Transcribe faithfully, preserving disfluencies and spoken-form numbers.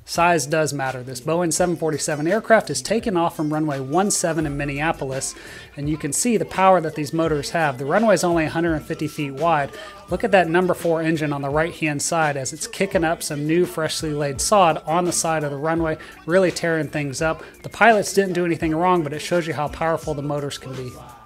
Size does matter. This Boeing seven forty-seven aircraft is taken off from runway one seven in Minneapolis, and you can see the power that these motors have. The runway is only one hundred fifty feet wide. Look at that number four engine on the right-hand side as it's kicking up some new freshly laid sod on the side of the runway, really tearing things up. The pilots didn't do anything wrong, but it shows you how powerful the motors can be.